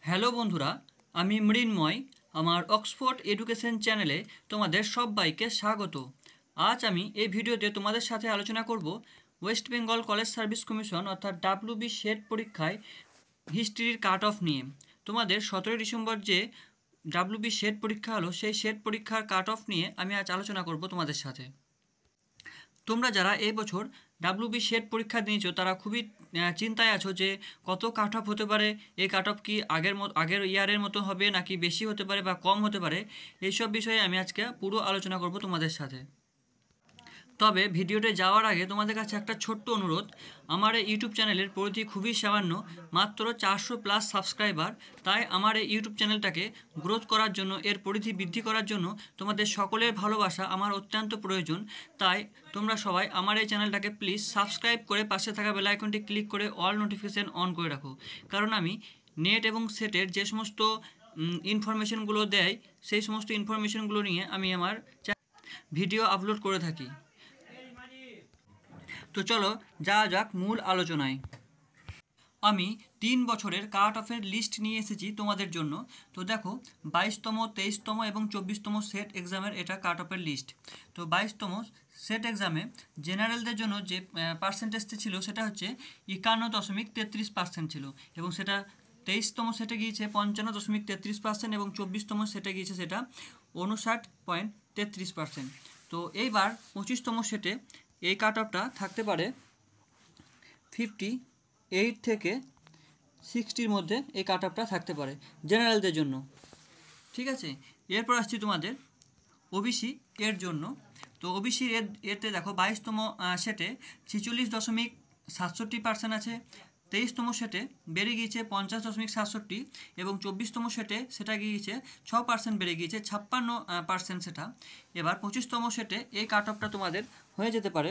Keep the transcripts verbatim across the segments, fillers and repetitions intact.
Hello বন্ধুরা, আমি মৃন্ময়। আমার অক্সফোর্ড এডুকেশন চ্যানেলে তোমাদের সবাইকে স্বাগত। আজ আমি এই ভিডিওতে তোমাদের সাথে আলোচনা করব West Bengal college service commission অর্থাৎ ডাব্লিউবি সেট পরীক্ষায় হিস্ট্রির কাট অফ নিয়ে। তোমাদের সতেরোই ডিসেম্বর যে ডাব্লিউবি সেট পরীক্ষা হলো, সেই সেট পরীক্ষার কাট অফ নিয়ে আমি আজ আলোচনা করব তোমাদের সাথে। তোমরা যারা এই বছর ডাব্লিউবি সেট পরীক্ষা দিয়েছো তারা খুবই চিন্তায় আছো যে কত কাট অফ হতে পারে, এই কাট অফ কি আগের মতো আগের ইয়ারের মতো হবে নাকি বেশি হতে পারে বা কম হতে পারে। এইসব বিষয়ে আমি আজকে পুরো আলোচনা করব তোমাদের সাথে। তবে ভিডিওতে যাওয়ার আগে তোমাদের কাছে একটা ছোট্ট অনুরোধ। আমার এই ইউটিউব চ্যানেলের পরিধি খুবই সামান্য, মাত্র চারশো প্লাস সাবস্ক্রাইবার। তাই আমার এই ইউটিউব চ্যানেলটাকে গ্রোথ করার জন্য, এর পরিধি বৃদ্ধি করার জন্য তোমাদের সকলের ভালোবাসা আমার অত্যন্ত প্রয়োজন। তাই তোমরা সবাই আমার এই চ্যানেলটাকে প্লিজ সাবস্ক্রাইব করে পাশে থাকা বেল আইকনটি ক্লিক করে অল নোটিফিকেশান অন করে রাখো। কারণ আমি নেট এবং সেটের যে সমস্ত ইনফরমেশনগুলো দেয়, সেই সমস্ত ইনফরমেশনগুলো নিয়ে আমি আমার ভিডিও আপলোড করে থাকি। তো চলো যাওয়া যাক মূল আলোচনায়। আমি তিন বছরের কাট অফের লিস্ট নিয়ে এসেছি তোমাদের জন্য। তো দেখো, বাইশতম, তেইশতম এবং চব্বিশতম সেট এক্সামের এটা কাট অফের লিস্ট। তো বাইশতম সেট এক্সামে জেনারেলদের জন্য যে পার্সেন্টেজটি ছিল সেটা হচ্ছে একান্ন দশমিক তেত্রিশ পার্সেন্ট ছিল, এবং সেটা তেইশতম সেটে গিয়েছে পঞ্চান্ন দশমিক তেত্রিশ পার্সেন্ট এবং চব্বিশতম সেটে গিয়েছে সেটা উনষাট পয়েন্ট তেত্রিশ পার্সেন্ট। তো এইবার পঁচিশতম সেটে এই কাট অফটা থাকতে পারে ফিফটি এইট থেকে সিক্সটির মধ্যে এই কাট অফটা থাকতে পারে জেনারেলদের জন্য। ঠিক আছে, এরপর আসছি তোমাদের ওবিসি এর জন্য। তো ওবিসি এর এতে দেখো বাইশতম সেটে ছেচল্লিশ দশমিক সাতষট্টি পার্সেন্ট আছে, তেইশতম সেটে বেড়ে গিয়েছে পঞ্চাশ দশমিক সাতষট্টি এবং চব্বিশতম সেটে সেটা গিয়েছে ছ পার্সেন্ট বেড়ে গিয়েছে ছাপ্পান্ন পার্সেন্ট সেটা। এবার পঁচিশতম সেটে এই কাট অফটা তোমাদের হয়ে যেতে পারে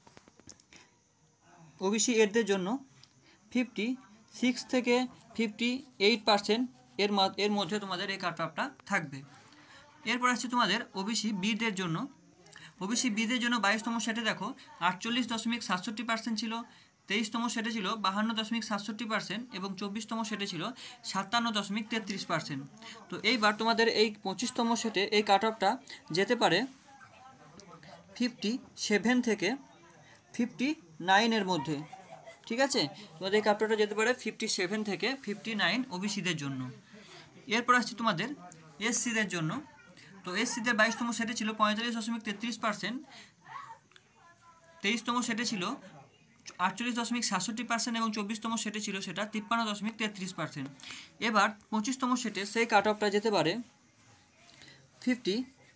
ওবিসি এরদের জন্য ফিফটি সিক্স থেকে ফিফটি এইট পার্সেন্ট এর এর মধ্যে তোমাদের এই কাট অফটা থাকবে। এরপর আসছে তোমাদের ওবিসি বিদের জন্য। ওবিসি বিদের জন্য বাইশতম সেটে দেখো আটচল্লিশ দশমিক সাতষট্টি পার্সেন্ট ছিল, তেইশতম সেটে ছিল বাহান্ন দশমিক সাতষট্টি পার্সেন্ট এবং চব্বিশতম সেটে ছিল সাতান্ন দশমিক তেত্রিশ পার্সেন্ট। তো এইবার তোমাদের এই পঁচিশতম সেটে এই কাট অফটা যেতে পারে ফিফটি সেভেন থেকে ফিফটি নাইনের মধ্যে। ঠিক আছে, তোমাদের এই কাট অফটা যেতে পারে ফিফটি সেভেন থেকে ফিফটি নাইন ওবিসিদের জন্য। এরপর আসছে তোমাদের এসসিদের জন্য। তো এসসিদের বাইশতম সেটে ছিল পঁয়তাল্লিশ দশমিক তেত্রিশ পার্সেন্ট, তেইশতম সেটে ছিল আটচল্লিশ দশমিক সাতষট্টি পার্সেন্ট এবং চব্বিশতম সেটে ছিল সেটা তিপ্পান্ন দশমিক তেত্রিশ পার্সেন্ট। এবার পঁচিশতম সেটে সেই কাট অফটা যেতে পারে ফিফটি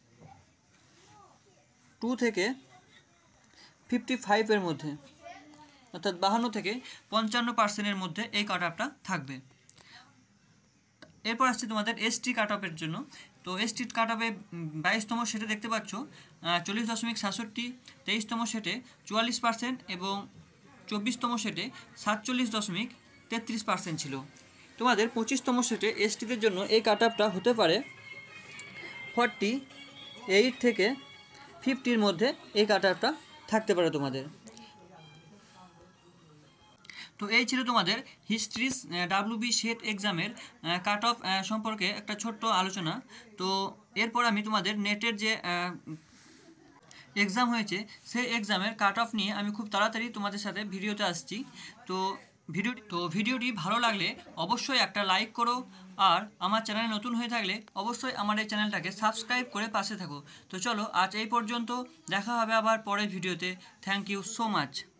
টু থেকে ফিফটি ফাইভের মধ্যে, অর্থাৎ বাহান্ন থেকে পঞ্চান্ন পার্সেন্টের মধ্যে এই কাট অফটা থাকবে। এরপর আসছে তোমাদের এসটি কাট অফের জন্য। তো এসটি কাট অফে বাইশতম সেটে দেখতে পাচ্ছ চল্লিশ দশমিক সাতষট্টি, তেইশতম সেটে চুয়াল্লিশ পার্সেন্ট এবং চব্বিশতম সেটে সাতচল্লিশ দশমিক তেত্রিশ পার্সেন্ট ছিল। তোমাদের পঁচিশতম সেটে এসটিদের জন্য এই কাট অফটা হতে পারে ফর্টি এইট থেকে ফিফটির মধ্যে এই কাট অফটা থাকতে পারে তোমাদের। তো এই ছিল তোমাদের হিস্ট্রিজ ডাব্লিউবি সেট এক্সামের কাট অফ সম্পর্কে একটা ছোট্ট আলোচনা। তো এরপর আমি তোমাদের নেটের যে এক্সাম হয়েছে সেই এক্সামের কাট অফ নিয়ে আমি খুব তাড়াতাড়ি তোমাদের সাথে ভিডিওতে আসছি। তো ভিডিও তো ভিডিওটি ভালো লাগলে অবশ্যই একটা লাইক করো, আর আমার চ্যানেলে নতুন হয়ে থাকলে অবশ্যই আমার এই চ্যানেলটাকে সাবস্ক্রাইব করে পাশে থাকো। তো চলো আজ এই পর্যন্ত, দেখা হবে আবার পরের ভিডিওতে। Thank you so much.